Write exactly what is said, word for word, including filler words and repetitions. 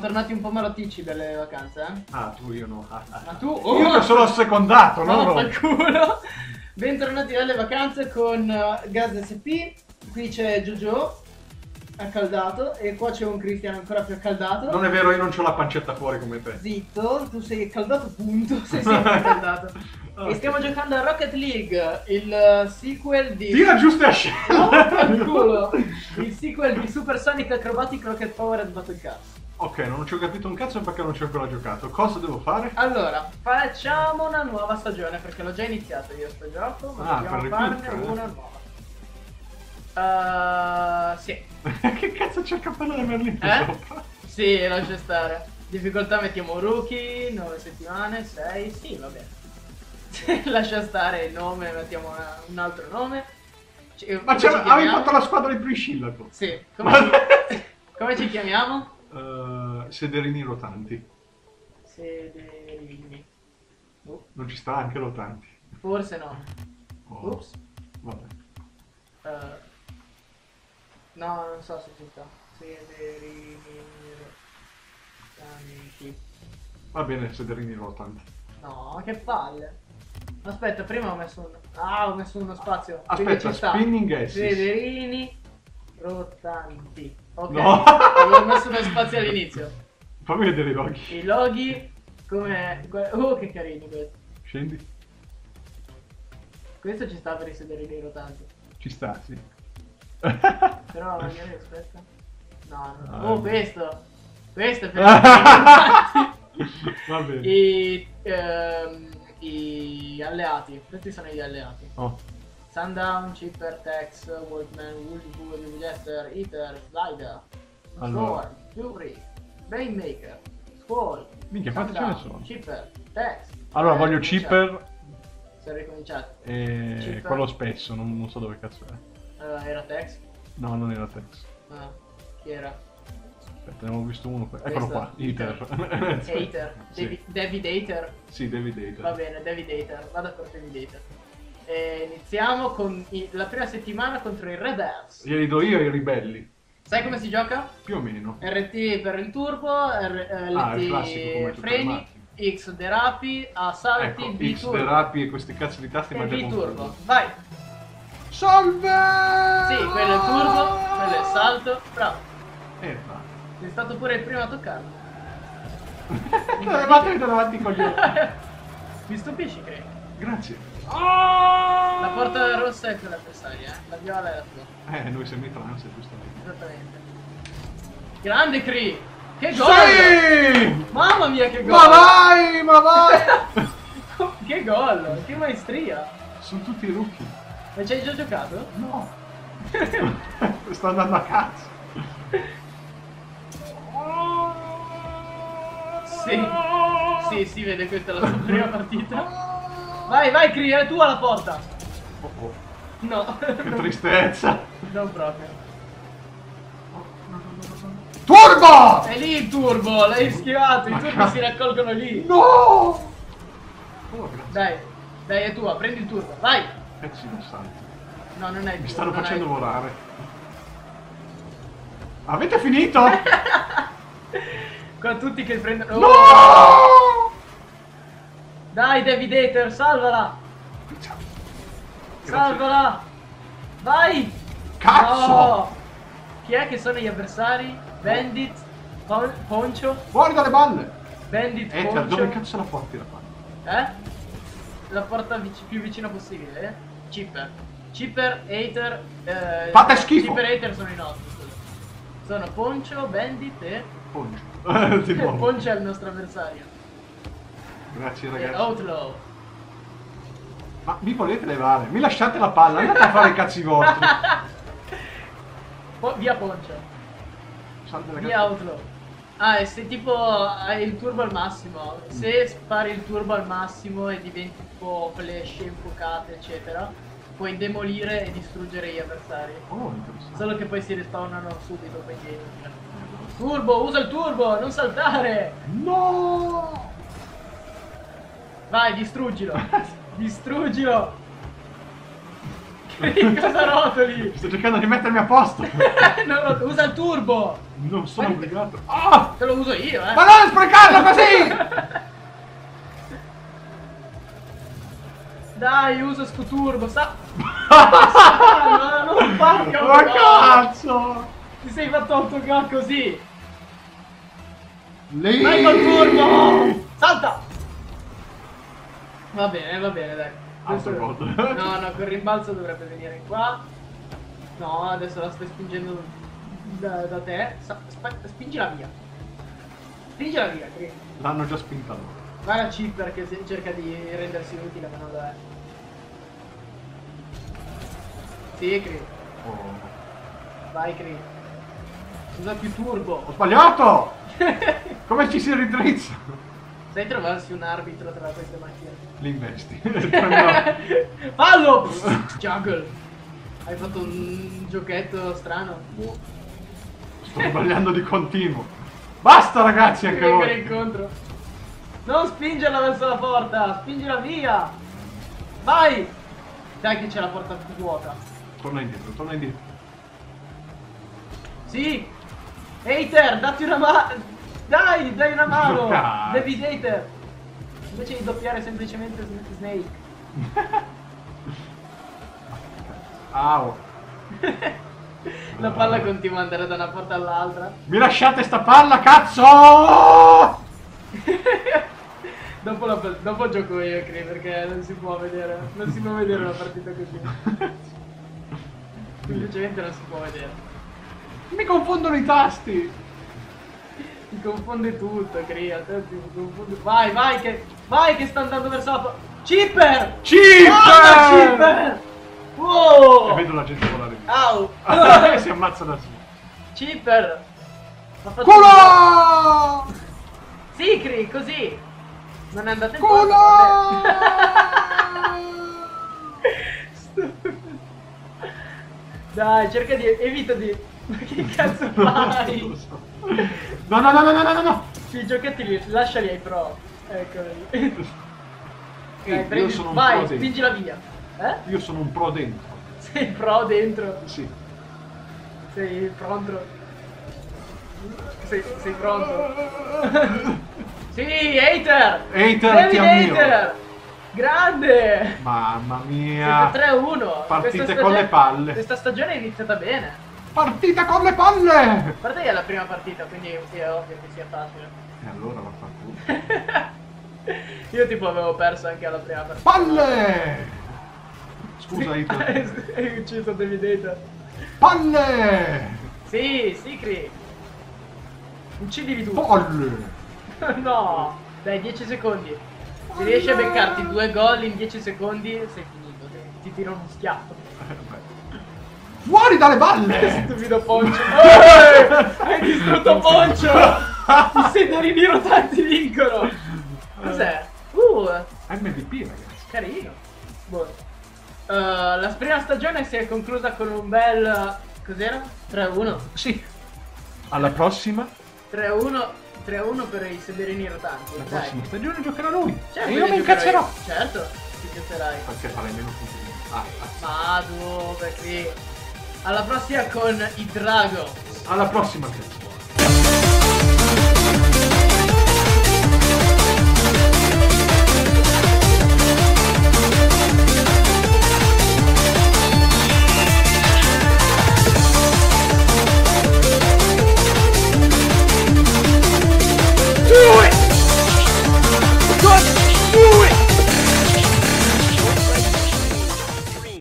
tornati un po' malotticci dalle vacanze, eh? Ah, tu, io no. Ah, ah. Ma tu? Oh, Io sono assecondato, no, no? fa culo. Bentornati dalle vacanze con uh, Gaz S P. Qui c'è Jojo, accaldato, e qua c'è un Cristiano ancora più accaldato. Non è vero, io non ho la pancetta fuori come te. Zitto, tu sei accaldato, punto. Sei sempre accaldato. Okay. E stiamo giocando a Rocket League, il uh, sequel di... Tira giusto a scena! Oh, che culo! Il sequel di Super Sonic Acrobatic Rocket Powered Battle Cars. Ok, non ci ho capito un cazzo perché non ci ho ancora giocato. Cosa devo fare? Allora, facciamo una nuova stagione, perché l'ho già iniziato io sto gioco, ma Ah, dobbiamo per farne repeat, una nuova. Uh, sì. Che cazzo c'è il cappello di Merlino Eh? sopra? Sì, lascia stare. Difficoltà mettiamo rookie, nove settimane, sei, sì, va bene. Lascia stare il nome, mettiamo una, un altro nome. C Ma avevi fatto la squadra di Priscilla tu? Sì, come, ci... come ci chiamiamo? Uh, sederini rotanti. Sederini. Oh. Non ci sta anche rotanti. Forse no. Oh. Ups. Vabbè. Uh, no, non so se ci sta. Sederini rotanti. Va bene, sederini rotanti. No, che palle. Aspetta, prima ho messo un... Ah, ho messo uno spazio. Aspetta, spinning S. Sederini rotanti. Ok, No. avevo messo uno spazio all'inizio. Fammi vedere i loghi. I loghi come... Oh, che carini questo. Scendi. Questo ci sta per i sederini rotanti. Ci sta, sì. Però magari aspetta. No, no. Ah, Oh, beh. questo. Questo è per i sederini rotanti. Va bene. I, ehm, I alleati, questi sono gli alleati. Oh. Sundown, Chipper, Tex, Wolfman, Woody, Woody, Jester, Eater, Slider, Allora. Storm, Fury, Rainmaker, Squall, Minchia, quante ce ne sono? Chipper, Tex. Allora Eh, voglio ricominciato. Chipper Si è ricominciato. e Chipper. quello spesso, non, non so dove cazzo è. Eh, era Tex? No, non era Tex. Ah, chi era? Aspetta, ne avevo visto uno. Eccolo Questo? qua, Eater. Hater, Sì. David, David Hater. Sì, David Hater. Va bene, David Hater, vado per David Hater. E iniziamo con i- la prima settimana contro i Rebels. Glieli do io ai ribelli, Sai come si gioca? più o meno. R T per il turbo, R- eh, Ah, L T il classico come tutte le freni, macchine. X derapi, A salti, Ecco, B X turbo derapi e questi cazzo di tasti e ma già B turbo. confuso. Vai! Salve! Sì, quello è il turbo, quello è il salto. Bravo, Eh, va. sei stato pure il primo a toccarlo. Ma te davanti con gli occhi. Mi stupisci, credo. Grazie. La porta rossa è quella avversaria, eh? La viola è la tua. Eh, noi siamo i trans, giustamente. Esattamente. Grande Cree! Che gol! Sì! Mamma mia che gol! Ma vai, ma vai! Che gol! Che maestria! Sono tutti rookie. Ma ci hai già giocato? No. Sto andando a cazzo. Sì. Sì, si vede, questa è la sua prima partita. Vai, vai Cree, è tua la porta! Oh, oh. No. Che tristezza. Non proprio. Turbo! È lì il turbo, l'hai schivato, i turbi si raccolgono lì. No! Oh, grazie. Dai, dai, è tua, prendi il turbo, vai! Pezzi di santo. No, non è il Mi tuo, stanno non è facendo il tuo. volare. Avete finito? Qua tutti che prendono... No! Oh! Dai David Hater, salvala! Grazie. Salvala! Vai! Cazzo! No! Chi è che sono gli avversari? Bandit, Pon Poncio, Fuori dalle balle! Bandit, Ether, Poncio. dove cazzo la porti la palla? Eh? La porta vic più vicina possibile, eh? Chipper. Chipper, Hater... Eh, Fate schifo! Chipper e Hater sono i nostri. Sono Poncio, Bandit e... Poncio. Di nuovo. Poncio è il nostro avversario. Grazie E ragazzi. Outlaw. Ma mi volete levare? Mi lasciate la palla, andate a fare i cazzi vostri. Po via Poncio. Salve ragazzi. Via Outlaw. Ah, e se tipo hai il turbo al massimo, se spari il turbo al massimo e diventi tipo quelle scie infuocate, eccetera, puoi demolire e distruggere gli avversari. Oh, interessante. Solo che poi si respawnano subito, quindi... Turbo, usa il turbo, non saltare! No! Vai, distruggilo! Distruggilo! Cosa rotoli? Sto cercando di mettermi a posto. Non rot- usa il turbo! Non sono Ma- obbligato. Ah! Te lo uso io, eh! Ma non sprecarlo così! Dai, usa sto turbo, sta... Ah, no, non porca Ma no. cazzo! Ti sei fatto autogol così! Lì! Vai col turbo! Salta! Va bene, va bene, dai. Adesso... Autogol. No, no, col rimbalzo dovrebbe venire qua. No, adesso la stai spingendo da, da te. Sa- sp- spingila via. Spingila via, Cri. L'hanno già spinta loro. Guarda Chipper che se- cerca di rendersi utile, ma non lo è. Sì, Cri. Oh. Vai, Cri. Usa più turbo. Ho sbagliato! Come ci si ridrizza? Sai trovarsi un arbitro tra queste macchine? Li investi. Prendo- Fallo! Juggle! Hai fatto un giochetto strano. Sto sbagliando di continuo. Basta ragazzi anche Vengono voi. incontro. Non spingerla verso la porta, spingila via! Vai! Dai che c'è la porta vuota. Torna indietro, torna indietro. Sì! Hater, datti una mano! Dai, dai una mano! Cazzo. David Hater! Invece di doppiare semplicemente Sn- Snake. Au. La palla continua ad andare da una porta all'altra. Mi lasciate sta palla, cazzo! Dopo, la, dopo gioco io, Cri, perché non si può vedere. Non si può vedere una partita così. Semplicemente non si può vedere. Mi confondono i tasti. Ti confonde tutto, Cri, a te ti confonde. Vai, vai che. Vai che sta andando verso la porta. Chipper! Chipper! Ah, Chipper! Wow! E vedo la gente volare via. Au! E si ammazza da solo. Chipper! Ma faccio- Culo! Sì, Cri, così! Non è andato in Culo! porta, vabbè. Dai, cerca di... evita di... Ma che cazzo fai? Non lo so. No, no, no, no, no, no, no! Sì, i giochetti li lasciali ai pro. Eccoli. Dai, Io prendi... sono un Vai, pro dentro. spingila via. Eh? Io sono un pro dentro. Sei pro dentro. Sì. Sei pronto. Sei, sei pronto. Sì, hater! Hater, David ti ammiro. Hater! Grande! Mamma Siete mia. tre a uno. Partite Questa con stagio- le palle. Questa stagione è iniziata bene. Partita con le palle! A parte che è la prima partita, quindi sì, è ovvio che sia facile. E allora vaffanculo. Io tipo avevo perso anche alla prima partita. Palle! Scusa, Ito. Hai ucciso David Hater. Palle! Sì, sì, Cri. Uccidili tu. Palle! No! Dai, dieci secondi. Se riesci a beccarti due gol in dieci secondi, sei finito. Ti, ti tiro uno schiaffo. Fuori dalle balle! Stupido Poncio. Eeeh! Hai distrutto Poncio! I sederini rotanti vincono! Cos'è? Uh, M V P ragazzi. carino. Boh. Uh, la prima stagione si è conclusa con un bel... Cos'era? tre a uno? Sì. Alla prossima, tre a uno, tre a uno per i sederini rotanti. la Dai. prossima stagione giocherà lui. Certo e io che mi giocherai. incazzelò. Certo, ti piacerai. Perché farai meno punti di me. Ah, ah. Ma dove qui? Alla prossima con i Dragons. Alla prossima ragazzi.